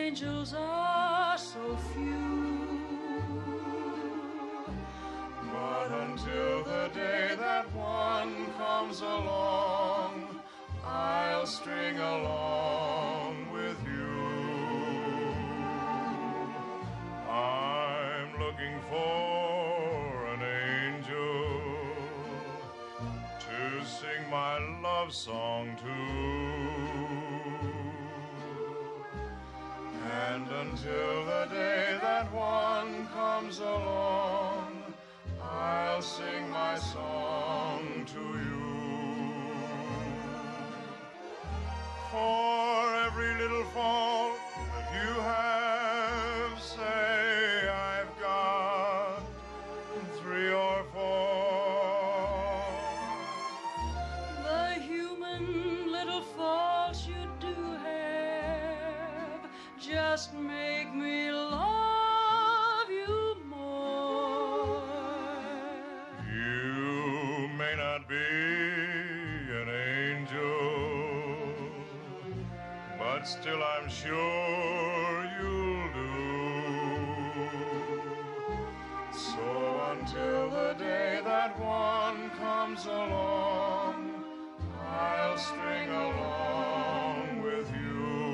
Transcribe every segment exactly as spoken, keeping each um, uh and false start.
angels are so few. But until the day that one comes along, I'll string along with you. I'm looking for an angel to sing my love song to. And until the day that one comes along, I'll sing my song to you. For every little fault that you have, say I've got three or four. The human little faults you do have just make me love you more. You may not be an angel, but still I'm sure you'll do. So until the day that one comes along, I'll string along with you.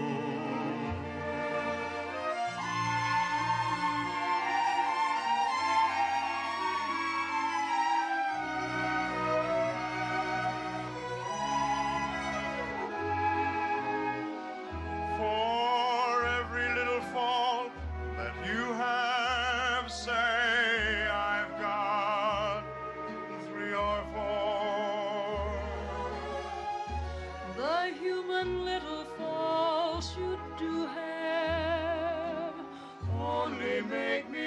For every little fault that you have, say I've got three or four. The human little faults you do have Only make me